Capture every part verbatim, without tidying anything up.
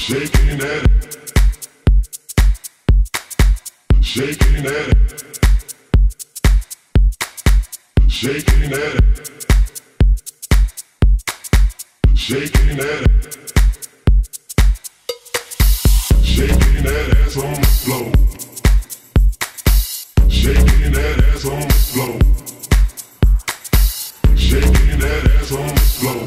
shaking that, shaking that, shaking that, shaking that, shaking that ass on the floor, shaking that ass on the floor, shaking that ass on the floor,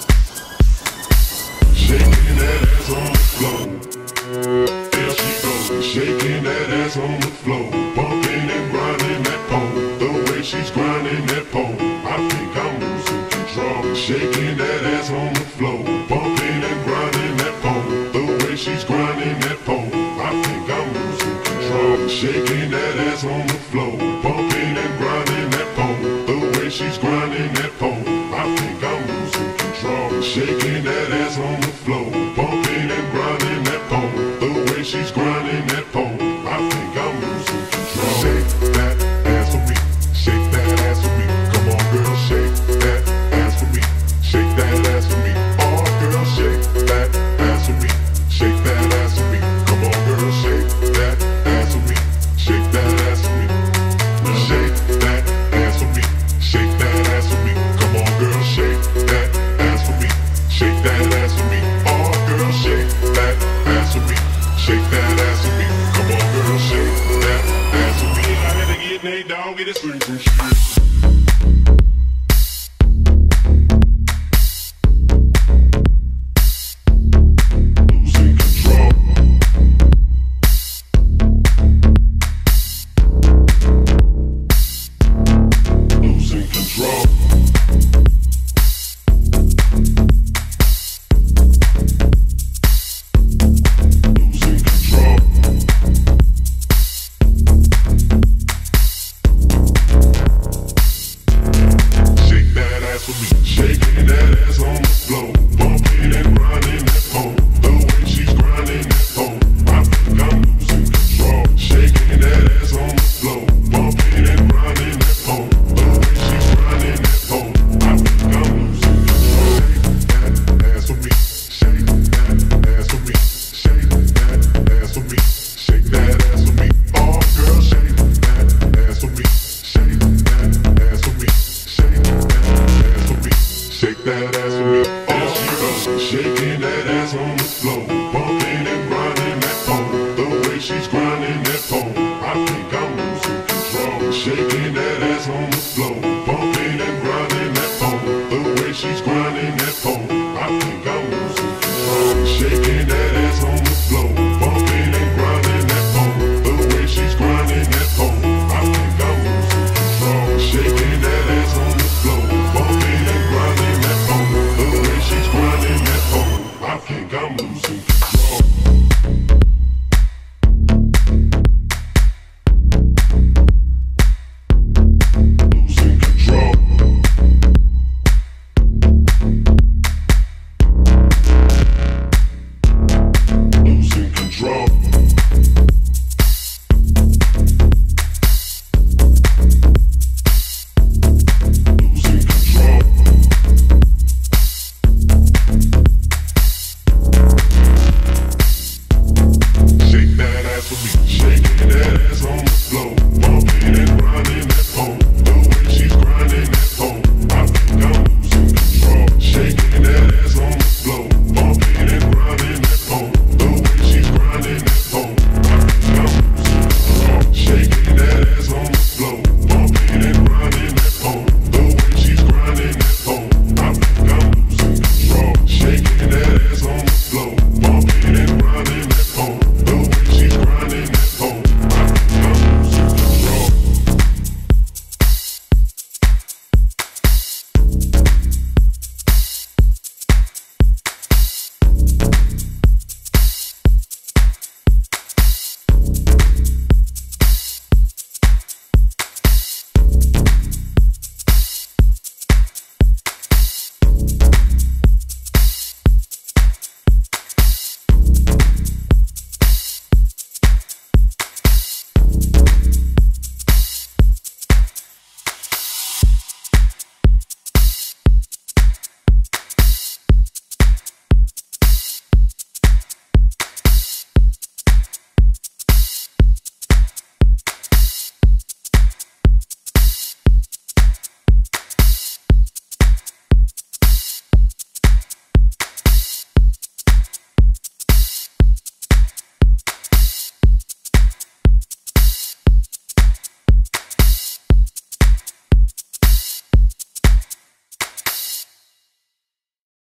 shaking that ass on the floor. There she goes, shaking that ass on the floor, bumping and grinding that pole. The way she's grinding that pole, I think I'm losing control. Shaking that ass on the floor, bumping and grinding that pole. The way she's grinding that pole, I think I'm losing control. Shaking that ass on the floor, bumping and grinding that pole. The way she's grinding that pole, I think I'm losing control. Shaking that ass on the floor, bumping and grinding that pole. The way she's grinding that pole, I think I'm losing control. Shake that ass for me, shake that ass for me. Come on, girl, shake that ass for me, shake that ass for me. Oh, girl, shake that ass for me, shake that ass for me. Come on, girl, shake that ass for me, shake that ass for me. Shake that ass for me, shake that ass for me. Come on, girl, shake that ass for me, shake that ass for me. Oh, girl, shake that ass for me, shake that ass for me. Come on, girl, shake that ass for me. I had to get Nate Dogg in the streets and shit. Shaking that ass on the floor, bumping and grinding that pole. The way she's grinding that pole, I think I'm losing control. Shaking that ass on the floor, bumping and grinding that pole. The way she's grinding that pole, I think I'm losing control. Shake that ass for me, shake that ass for me, shake that ass for me, shake that ass for me. Oh, girl, shake that ass for me, shake that ass for me, shake that ass for me. Shake that ass for me. There she goes, shaking that ass on the floor, bumping